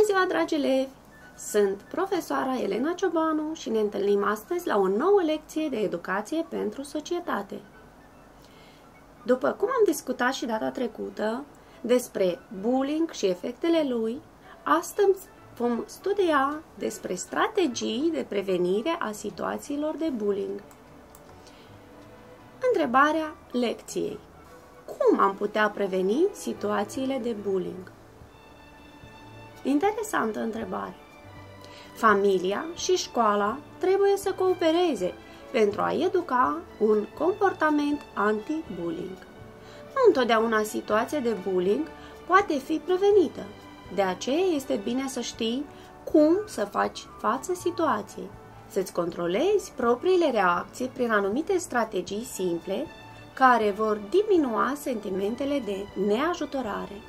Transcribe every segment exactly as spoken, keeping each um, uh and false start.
ziua, dragi elevi! Sunt profesoara Elena Ciobanu și ne întâlnim astăzi la o nouă lecție de educație pentru societate. După cum am discutat și data trecută despre bullying și efectele lui, astăzi vom studia despre strategii de prevenire a situațiilor de bullying. Întrebarea lecției: cum am putea preveni situațiile de bullying? Interesantă întrebare. Familia și școala trebuie să coopereze pentru a educa un comportament anti-bullying. Nu întotdeauna situația de bullying poate fi prevenită. De aceea este bine să știi cum să faci față situației, să-ți controlezi propriile reacții prin anumite strategii simple care vor diminua sentimentele de neajutorare.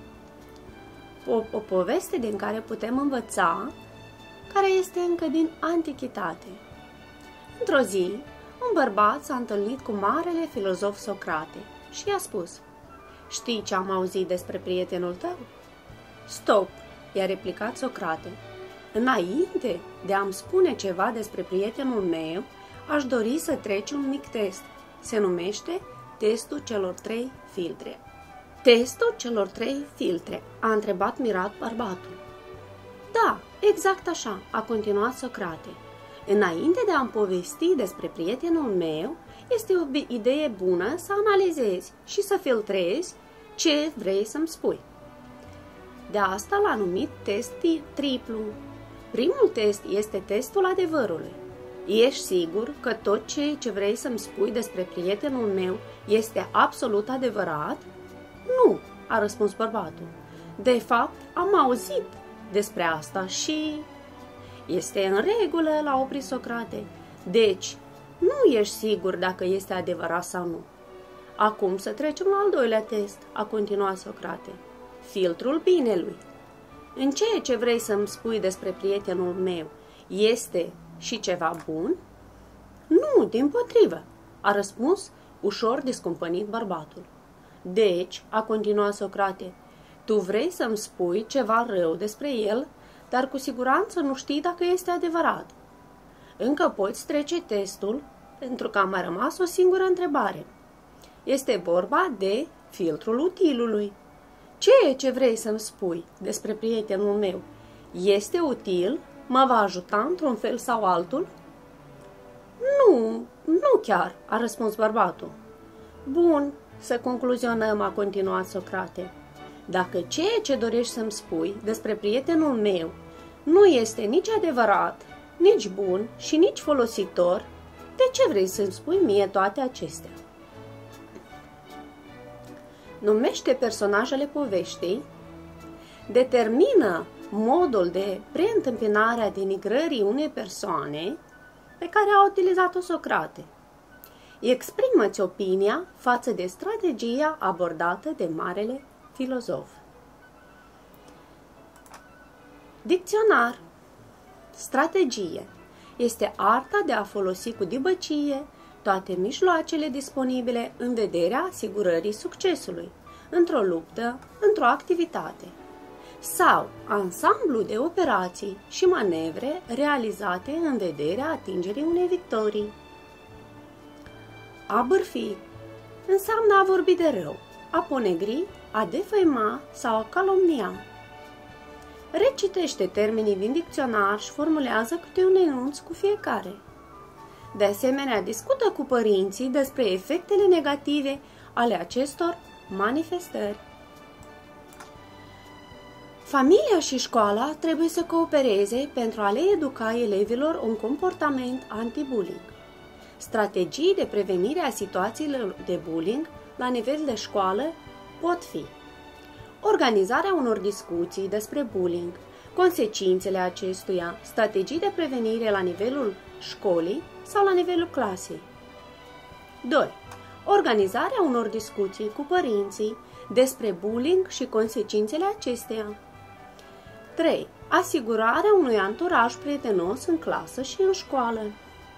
O, o poveste din care putem învăța, care este încă din antichitate. Într-o zi, un bărbat s-a întâlnit cu marele filozof Socrate și i-a spus: "Știi ce am auzit despre prietenul tău?" "Stop!" i-a replicat Socrate. "Înainte de a-mi spune ceva despre prietenul meu, aș dori să treci un mic test. Se numește testul celor trei filtre." "Testul celor trei filtre?" a întrebat mirat bărbatul. "Da, exact așa," a continuat Socrate. "Înainte de a-mi povesti despre prietenul meu, este o idee bună să analizezi și să filtrezi ce vrei să-mi spui." De asta l-a numit test triplu. Primul test este testul adevărului. Ești sigur că tot ceea ce vrei să-mi spui despre prietenul meu este absolut adevărat? "Nu," a răspuns bărbatul. "De fapt, am auzit despre asta și..." "Este în regulă," l-a oprit Socrate. "Deci, nu ești sigur dacă este adevărat sau nu." "Acum să trecem la al doilea test," a continuat Socrate. "Filtrul binelui. În ceea ce vrei să-mi spui despre prietenul meu este și ceva bun?" "Nu, dimpotrivă," a răspuns ușor descumpănit bărbatul. "Deci," a continuat Socrate, "tu vrei să-mi spui ceva rău despre el, dar cu siguranță nu știi dacă este adevărat. Încă poți trece testul, pentru că a mai rămas o singură întrebare. Este vorba de filtrul utilului. Ceea ce vrei să-mi spui despre prietenul meu este util? Mă va ajuta într-un fel sau altul?" "Nu, nu chiar," a răspuns bărbatul. "Bun, să concluzionăm," a continuat Socrate. "Dacă ceea ce dorești să-mi spui despre prietenul meu nu este nici adevărat, nici bun și nici folositor, de ce vrei să-mi spui mie toate acestea?" Numește personajele poveștii, determină modul de preîntâmpinare a denigrării unei persoane pe care a utilizat-o Socrate. Exprimă-ți opinia față de strategia abordată de marele filozof. Dicționar. Strategie este arta de a folosi cu dibăcie toate mijloacele disponibile în vederea asigurării succesului într-o luptă, într-o activitate, sau ansamblu de operații și manevre realizate în vederea atingerii unei victorii. A bârfi înseamnă a vorbi de rău, a ponegri, a defăima sau a calomnia. Recitește termenii din dicționar și formulează câte un enunț cu fiecare. De asemenea, discută cu părinții despre efectele negative ale acestor manifestări. Familia și școala trebuie să coopereze pentru a le educa elevilor un comportament anti-bullying. Strategii de prevenire a situațiilor de bullying la nivel de școală pot fi: organizarea unor discuții despre bullying, consecințele acestuia, strategii de prevenire la nivelul școlii sau la nivelul clasei. doi. Organizarea unor discuții cu părinții despre bullying și consecințele acesteia. trei. Asigurarea unui anturaj prietenos în clasă și în școală.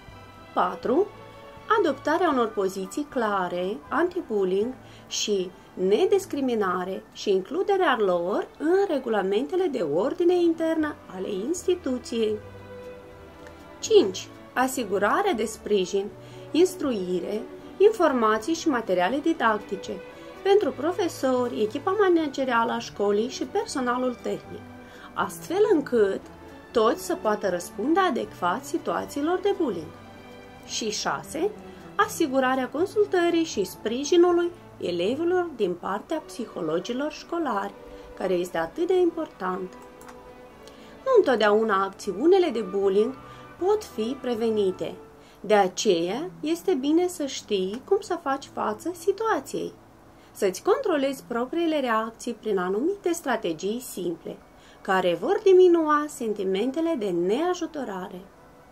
patru. Adoptarea unor poziții clare, anti-bullying și nediscriminare și includerea lor în regulamentele de ordine internă ale instituției. cinci. Asigurarea de sprijin, instruire, informații și materiale didactice pentru profesori, echipa managerială a școlii și personalul tehnic, astfel încât toți să poată răspunde adecvat situațiilor de bullying. Și șase. Asigurarea consultării și sprijinului elevilor din partea psihologilor școlari, care este atât de important. Nu întotdeauna acțiunile de bullying pot fi prevenite. De aceea, este bine să știi cum să faci față situației. Să-ți controlezi propriile reacții prin anumite strategii simple, care vor diminua sentimentele de neajutorare.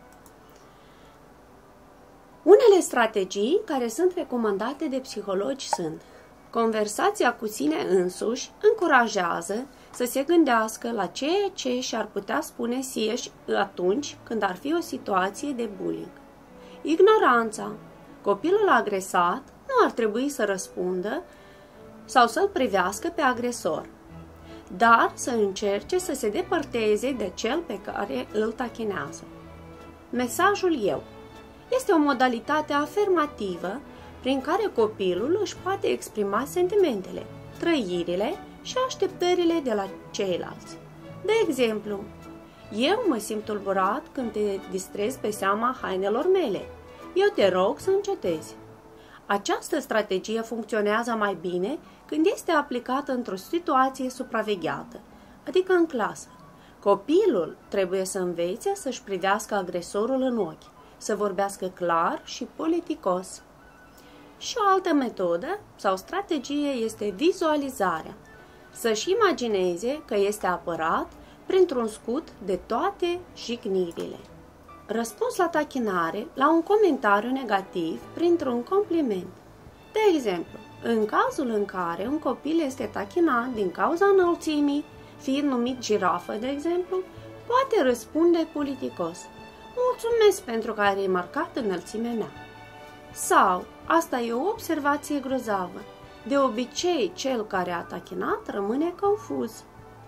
Unele strategii care sunt recomandate de psihologi sunt: conversația cu sine însuși încurajează să se gândească la ceea ce și-ar putea spune sieși atunci când ar fi o situație de bullying. Ignoranța. Copilul agresat nu ar trebui să răspundă sau să-l privească pe agresor, dar să încerce să se depărteze de cel pe care îl tachinează. Mesajul eu este o modalitate afirmativă prin care copilul își poate exprima sentimentele, trăirile și așteptările de la ceilalți. De exemplu, eu mă simt tulburat când te distrezi pe seama hainelor mele. Eu te rog să încetezi. Această strategie funcționează mai bine când este aplicată într-o situație supravegheată, adică în clasă. Copilul trebuie să învețe să-și privească agresorul în ochi, să vorbească clar și politicos. Și o altă metodă sau strategie este vizualizarea. Să-și imagineze că este apărat printr-un scut de toate jignirile. Răspuns la tachinare, la un comentariu negativ printr-un compliment. De exemplu, în cazul în care un copil este tachinat din cauza înălțimii, fiind numit girafă, de exemplu, poate răspunde politicos: mulțumesc pentru că ai remarcat înălțimea mea. Sau, asta e o observație grozavă. De obicei, cel care a tachinat rămâne confuz.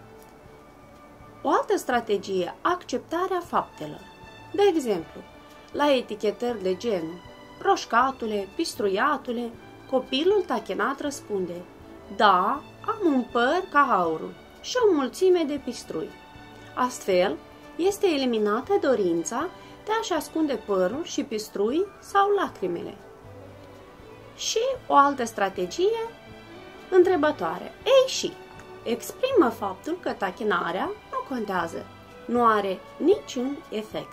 O altă strategie, acceptarea faptelor. De exemplu, la etichetări de genul roșcatule, pistruiatule, copilul tachinat răspunde: da, am un păr ca aurul și o mulțime de pistrui. Astfel, este eliminată dorința de a-și ascunde părul și pistrui sau lacrimile. Și o altă strategie întrebătoare. Ei și, exprimă faptul că tachinarea nu contează, nu are niciun efect.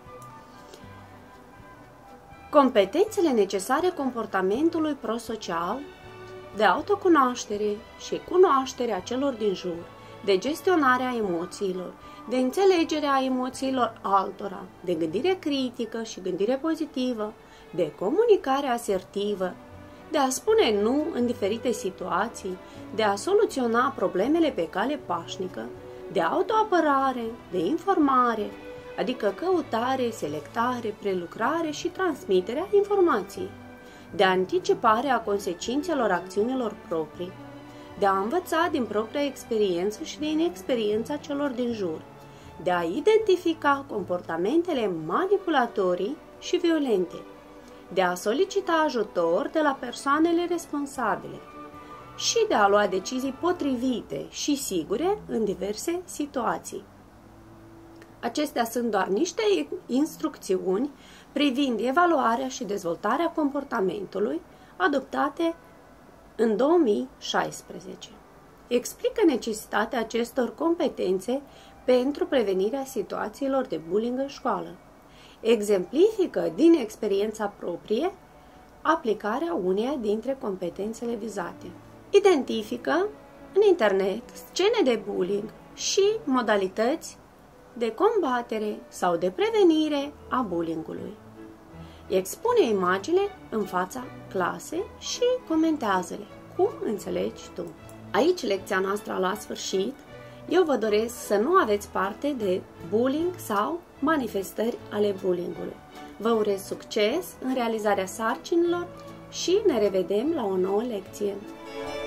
Competențele necesare comportamentului prosocial, de autocunoaștere și cunoașterea celor din jur, de gestionarea emoțiilor, de înțelegerea emoțiilor altora, de gândire critică și gândire pozitivă, de comunicare asertivă, de a spune nu în diferite situații, de a soluționa problemele pe cale pașnică, de autoapărare, de informare, adică căutare, selectare, prelucrare și transmiterea informației, de anticipare a consecințelor acțiunilor proprii, de a învăța din propria experiență și din experiența celor din jur, de a identifica comportamentele manipulatorii și violente, de a solicita ajutor de la persoanele responsabile și de a lua decizii potrivite și sigure în diverse situații. Acestea sunt doar niște instrucțiuni privind evaluarea și dezvoltarea comportamentului adoptate în două mii șaisprezece. Explică necesitatea acestor competențe pentru prevenirea situațiilor de bullying în școală. Exemplifică din experiența proprie aplicarea uneia dintre competențele vizate. Identifică în internet scene de bullying și modalități de combatere sau de prevenire a bullyingului. Expune imagine în fața clasei și comentează-le cum înțelegi tu. Aici lecția noastră la sfârșit. Eu vă doresc să nu aveți parte de bullying sau manifestări ale bullyingului. Vă urez succes în realizarea sarcinilor și ne revedem la o nouă lecție.